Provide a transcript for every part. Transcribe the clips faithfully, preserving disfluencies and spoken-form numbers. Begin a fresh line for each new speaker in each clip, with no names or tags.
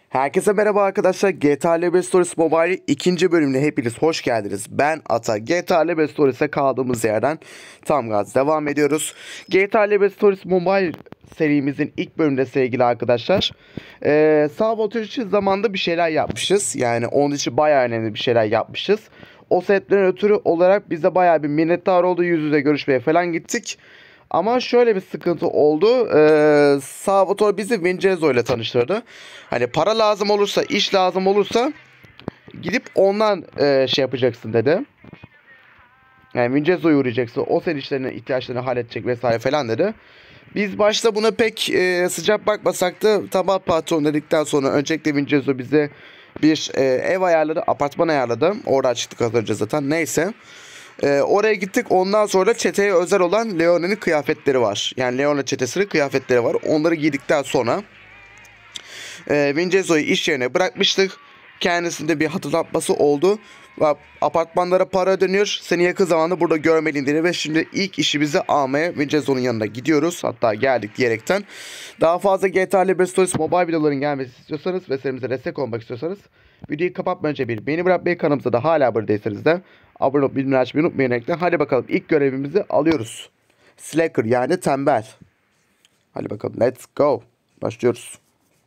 Herkese merhaba arkadaşlar. G T A Libre Stories Mobile ikinci bölümüne hepiniz hoş geldiniz. Ben Ata. G T A Libre Stories'e kaldığımız yerden tam gaz devam ediyoruz. G T A Libre Stories Mobile serimizin ilk bölümünde sevgili arkadaşlar. Ee, Saboteur için zamanda bir şeyler yapmışız. Yani onun için bayağı önemli bir şeyler yapmışız. O sebepten ötürü olarak bize bayağı bir minnettar oldu. Yüz yüze görüşmeye falan gittik. Ama şöyle bir sıkıntı oldu. Ee, Salvatore bizi Vincenzo ile tanıştırdı. Hani para lazım olursa, iş lazım olursa gidip ondan e, şey yapacaksın dedi. Yani Vincenzo'ya uğrayacaksın. O senin işlerine, ihtiyaçlarını halledecek vesaire falan dedi. Biz başta buna pek e, sıcak bakmasak da tamam patron dedikten sonra öncelikle Vincenzo bize bir e, ev ayarladı, apartman ayarladı. Orada çıktık az önce zaten. Neyse. Ee, oraya gittik. Ondan sonra çeteye özel olan Leone'nin kıyafetleri var. Yani Leone çetesinin kıyafetleri var. Onları giydikten sonra e, Vincenzo'yu iş yerine bırakmıştık. Kendisinde bir hatırlatması oldu. Ve apartmanlara para ödeniyor. Seni yakın zamanda burada görmeliyim dedi. Ve şimdi ilk işimizi almaya Vincenzo'nun yanına gidiyoruz. Hatta geldik diyerekten. Daha fazla G T A Libre Stories mobile videoların gelmesi istiyorsanız ve serimize destek olmak istiyorsanız videoyu kapatmadan önce bir beğeni bırakmayı, kanalımıza da hala abone değilseniz de abone olup bildirimleri açmayı unutmayın ekran. Hadi bakalım ilk görevimizi alıyoruz. Slacker yani tembel. Hadi bakalım let's go. Başlıyoruz.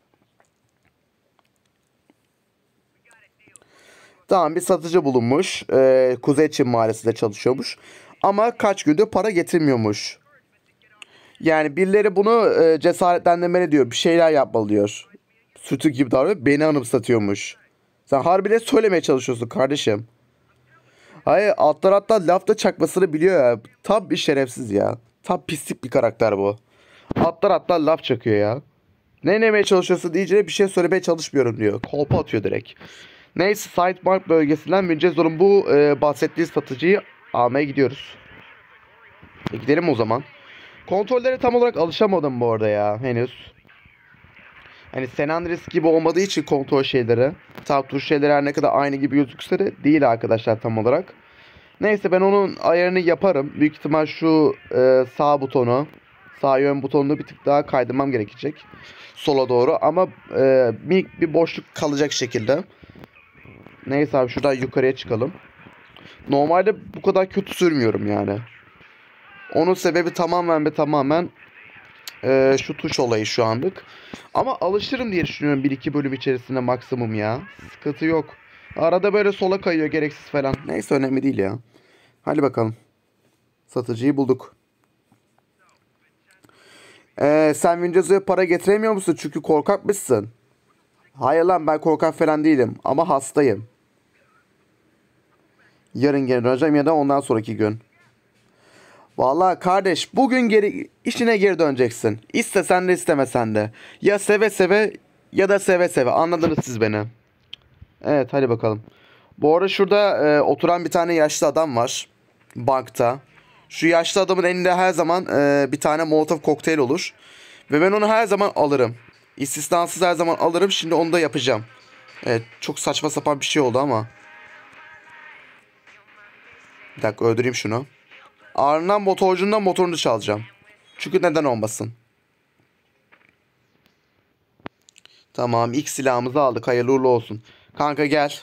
Tamam, bir satıcı bulunmuş. Ee, Kuzey Çin mahallesinde çalışıyormuş. Ama kaç gündür para getirmiyormuş. Yani birileri bunu e, cesaretlendirmmeli diyor. Bir şeyler yapmalı diyor. Sütü gibi davranıyor. Beni anımsatıyormuş. Sen harbiden söylemeye çalışıyorsun kardeşim. Hayır, altlar hatta lafta çakmasını biliyor ya. Tam bir şerefsiz ya. Tam pislik bir karakter bu. Atlar atlar laf çakıyor ya. Ne demeye çalışıyorsun diyeceğine bir şey söylemeye çalışmıyorum diyor. Kolpa atıyor direkt. Neyse, Sidemark bölgesinden Vincenzo'nun bu e, bahsettiği satıcıyı almaya gidiyoruz. E, gidelim o zaman. Kontrollere tam olarak alışamadım bu arada ya henüz. Hani San Andreas gibi olmadığı için kontrol şeyleri, tam tuş şeyleri her ne kadar aynı gibi gözükse de değil arkadaşlar tam olarak. Neyse, ben onun ayarını yaparım. Büyük ihtimal şu e, sağ butonu, sağ yön butonunu bir tık daha kaydırmam gerekecek. Sola doğru ama e, minik bir boşluk kalacak şekilde. Neyse abi, şuradan yukarıya çıkalım. Normalde bu kadar kötü sürmüyorum yani. Onun sebebi tamamen ve tamamen e, şu tuş olayı şu anlık. Ama alışırım diye düşünüyorum bir iki bölüm içerisinde maksimum ya. Sıkıntı yok. Arada böyle sola kayıyor gereksiz falan. Neyse, önemli değil ya. Hadi bakalım. Satıcıyı bulduk. Ee, sen Vincenzo'ya para getiremiyor musun? Çünkü korkak mısın? Hayır lan, ben korkak falan değilim. Ama hastayım. Yarın geri döneceğim ya da ondan sonraki gün. Vallahi kardeş, bugün geri işine geri döneceksin. İstesen de istemesen de. Ya seve seve ya da seve seve. Anladınız siz beni. Evet, hadi bakalım. Bu arada şurada e, oturan bir tane yaşlı adam var. Bankta. Şu yaşlı adamın elinde her zaman e, bir tane Molotov kokteyl olur. Ve ben onu her zaman alırım. İstisnasız her zaman alırım. Şimdi onu da yapacağım. Evet, çok saçma sapan bir şey oldu ama. Bir dakika, öldüreyim şunu. Ardından motorcundan motorunu çalacağım. Çünkü neden olmasın. Tamam, ilk silahımızı aldık. Hayırlı uğurlu olsun. Kanka gel.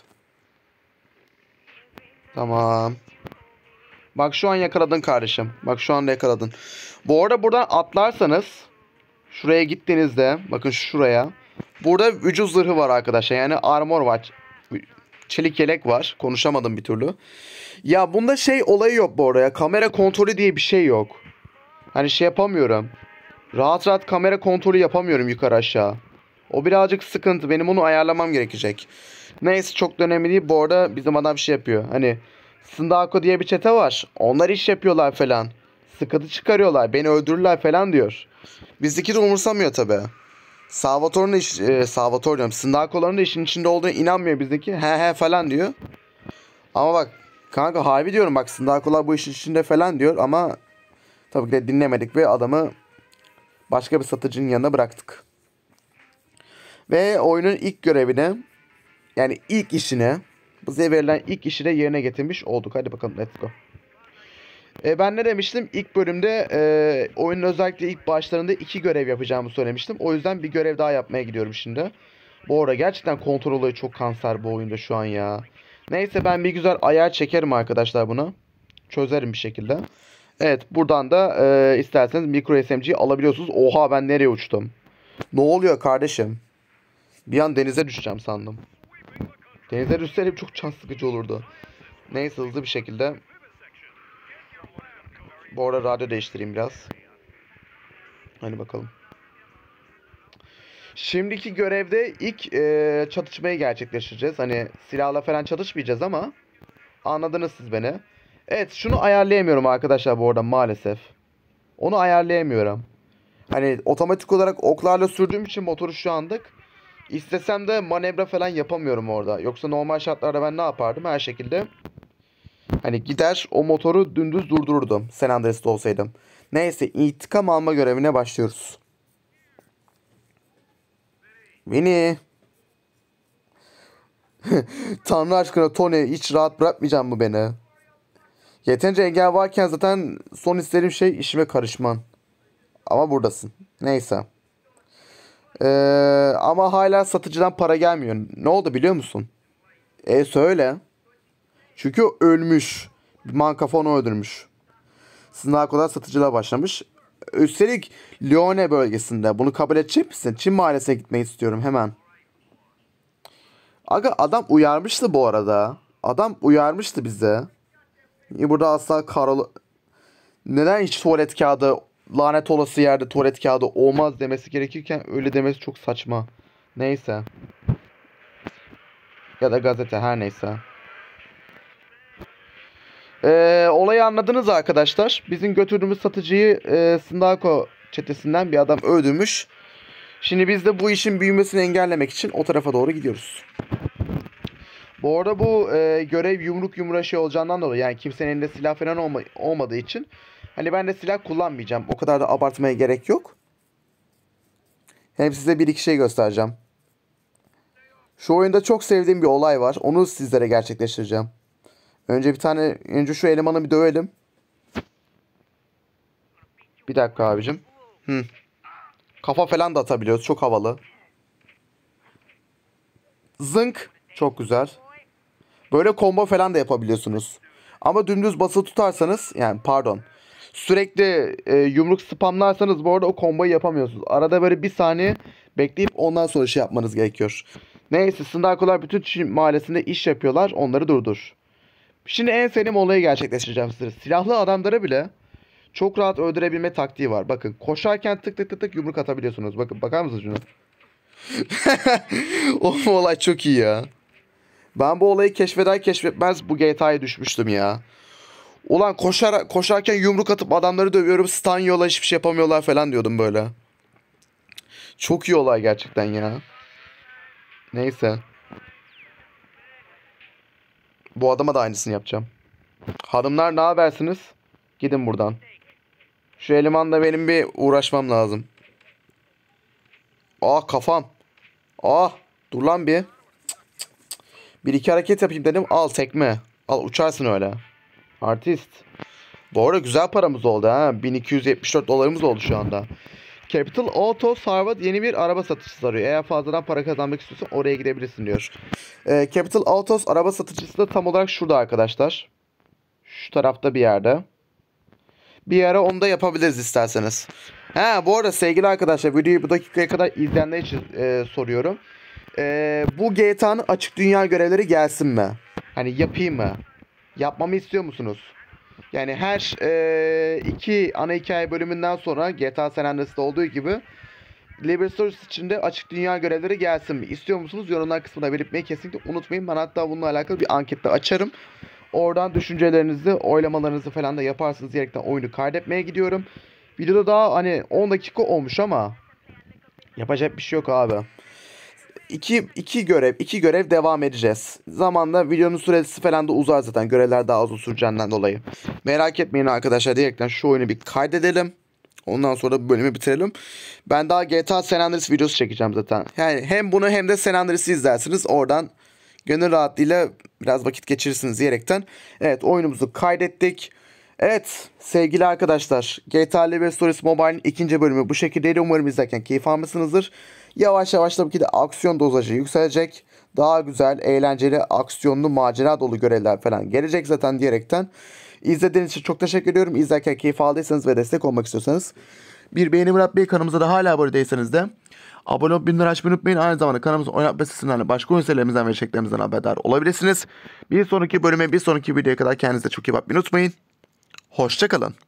Tamam. Bak şu an yakaladın kardeşim. Bak şu anda yakaladın. Bu arada buradan atlarsanız şuraya gittiğinizde bakın şuraya. Burada vücut zırhı var arkadaşlar. Yani armor var. Çelik yelek var. Konuşamadım bir türlü. Ya bunda şey olayı yok bu arada ya. Kamera kontrolü diye bir şey yok. Hani şey yapamıyorum. Rahat rahat kamera kontrolü yapamıyorum yukarı aşağı. O birazcık sıkıntı. Benim onu ayarlamam gerekecek. Neyse, çok da önemli değil. Bu arada bizim adam şey yapıyor. Hani Sındako diye bir çete var. Onlar iş yapıyorlar falan. Sıkıntı çıkarıyorlar. Beni öldürürler falan diyor. Bizdeki de umursamıyor tabi. Salvatore'un da iş, e, Salvatore diyorum. Syndako'ların da işin içinde olduğuna inanmıyor bizdeki. He he falan diyor. Ama bak kanka, harbi diyorum, bak Syndako'lar bu işin içinde falan diyor ama tabii ki de dinlemedik ve adamı başka bir satıcının yanına bıraktık. Ve oyunun ilk görevini, yani ilk işini, bize verilen ilk işi de yerine getirmiş olduk. Hadi bakalım, let's go. E, ben ne demiştim? İlk bölümde e, oyunun özellikle ilk başlarında iki görev yapacağımı söylemiştim. O yüzden bir görev daha yapmaya gidiyorum şimdi. Bu arada gerçekten kontrol olayı çok kanser bu oyunda şu an ya. Neyse ben bir güzel ayar çekerim arkadaşlar bunu. Çözerim bir şekilde. Evet buradan da e, isterseniz micro S M G'yi alabiliyorsunuz. Oha ben nereye uçtum? Ne oluyor kardeşim? Bir an denize düşeceğim sandım. Denize düşseydim çok can sıkıcı olurdu. Neyse hızlı bir şekilde. Bu arada radyo değiştireyim biraz. Hadi bakalım. Şimdiki görevde ilk e, çatışmayı gerçekleştireceğiz. Hani silahla falan çatışmayacağız ama anladınız siz beni. Evet şunu ayarlayamıyorum arkadaşlar bu arada maalesef. Onu ayarlayamıyorum. Hani otomatik olarak oklarla sürdüğüm için motoru şu andık. İstesem de manevra falan yapamıyorum orada. Yoksa normal şartlarda ben ne yapardım? Her şekilde hani gider o motoru dümdüz durdururdum. San Andreas'ta olsaydım. Neyse intikam alma görevine başlıyoruz. Beni. Tanrı aşkına Tony hiç rahat bırakmayacak mı beni? Yeterince engel varken zaten son istediğim şey işime karışman. Ama buradasın. Neyse. Ee, ama hala satıcıdan para gelmiyor. Ne oldu biliyor musun? E söyle. Çünkü ölmüş. Bir mankafonu öldürmüş. Narkolar satıcılığa başlamış. Üstelik Lione bölgesinde. Bunu kabul edecek misin? Çin mahallesine gitmeyi istiyorum hemen. Aga adam uyarmıştı bu arada. Adam uyarmıştı bize. Burada asla Karol... Neden hiç tuvalet kağıdı lanet olası yerde tuvalet kağıdı olmaz demesi gerekirken öyle demesi çok saçma. Neyse. Ya da gazete her neyse. Ee, olayı anladınız arkadaşlar. Bizim götürdüğümüz satıcıyı e, Sindako çetesinden bir adam öldürmüş. Şimdi biz de bu işin büyümesini engellemek için o tarafa doğru gidiyoruz. Bu arada bu e, görev yumruk yumruğa şey olacağından dolayı yani kimsenin elinde silah falan olma, olmadığı için hani ben de silah kullanmayacağım. O kadar da abartmaya gerek yok. Hem size bir iki şey göstereceğim. Şu oyunda çok sevdiğim bir olay var. Onu sizlere gerçekleştireceğim. Önce bir tane önce şu elemanı bir dövelim. Bir dakika abicim. Hı. Kafa falan da atabiliyoruz. Çok havalı. Zınk. Çok güzel. Böyle combo falan da yapabiliyorsunuz. Ama dümdüz basılı tutarsanız yani pardon. Sürekli e, yumruk spamlarsanız bu arada o komboyu yapamıyorsunuz. Arada böyle bir saniye bekleyip ondan sonra şey yapmanız gerekiyor. Neyse Sındarkolar bütün Çin mahallesinde iş yapıyorlar. Onları durdur. Şimdi en sevdiğim olayı gerçekleştireceğim size. Silahlı adamlara bile çok rahat öldürebilme taktiği var. Bakın koşarken tık tık tık tık yumruk atabiliyorsunuz. Bakın bakar mısınız şuna? O olay çok iyi ya. Ben bu olayı keşfeder keşfetmez bu G T A'ya düşmüştüm ya. Ulan koşar, koşarken yumruk atıp adamları dövüyorum. Stun yola hiçbir şey yapamıyorlar falan diyordum böyle. Çok iyi olay gerçekten ya. Neyse. Bu adama da aynısını yapacağım. Hanımlar ne habersiniz? Gidin buradan. Şu elemanla benim bir uğraşmam lazım. Ah kafam. Ah dur lan bir. Bir iki hareket yapayım dedim. Al tekme. Al uçarsın öyle. Artist. Bu arada güzel paramız oldu ha. bin iki yüz yetmiş dört dolarımız oldu şu anda. Capital Auto Harvard yeni bir araba satıcısı arıyor. Eğer fazladan para kazanmak istiyorsan oraya gidebilirsin diyor. Ee, Capital Autos araba satıcısı da tam olarak şurada arkadaşlar. Şu tarafta bir yerde. Bir ara onu da yapabiliriz isterseniz. Ha bu arada sevgili arkadaşlar videoyu bu dakikaya kadar izleyenler için e, soruyorum. E, bu G T A'nın açık dünya görevleri gelsin mi? Hani yapayım mı? Yapmamı istiyor musunuz? Yani her e, iki ana hikaye bölümünden sonra G T A San Andreas'ta olduğu gibi Liberty Stories için de açık dünya görevleri gelsin mi? İstiyor musunuz? Yorumlar kısmına belirtmeyi kesinlikle unutmayın. Ben hatta bununla alakalı bir ankette açarım. Oradan düşüncelerinizi, oylamalarınızı falan da yaparsınız diyerekten oyunu kaydetmeye gidiyorum. Videoda daha hani on dakika olmuş ama yapacak bir şey yok abi. İki, iki görev, iki görev devam edeceğiz. Zamanla videonun süresi falan da uzar zaten. Görevler daha uzun süreceğinden dolayı. Merak etmeyin arkadaşlar diyerekten şu oyunu bir kaydedelim. Ondan sonra bu bölümü bitirelim. Ben daha G T A San Andreas videosu çekeceğim zaten. Yani hem bunu hem de San Andreas'ı izlersiniz. Oradan gönül rahatlığıyla biraz vakit geçirirsiniz diyerekten. Evet oyunumuzu kaydettik. Evet sevgili arkadaşlar G T A Liberty Stories Mobile'in ikinci bölümü bu şekildeydi. Umarım izlerken keyif almışsınızdır. Yavaş yavaş tabii ki de aksiyon dozajı yükselecek. Daha güzel, eğlenceli, aksiyonlu, macera dolu görevler falan gelecek zaten diyerekten. İzlediğiniz için çok teşekkür ediyorum. İzlerken keyif aldıysanız ve destek olmak istiyorsanız bir beğeni bırakmayı, kanalımıza da hala abone değilseniz de abone olup bildirimleri açmayı unutmayın. Aynı zamanda kanalımızın oynatma sitesinden başka oyun serilerimizden ve içeriklerimizden haberdar olabilirsiniz. Bir sonraki bölüme, bir sonraki videoya kadar kendinize çok iyi bakmayı unutmayın. Hoşçakalın.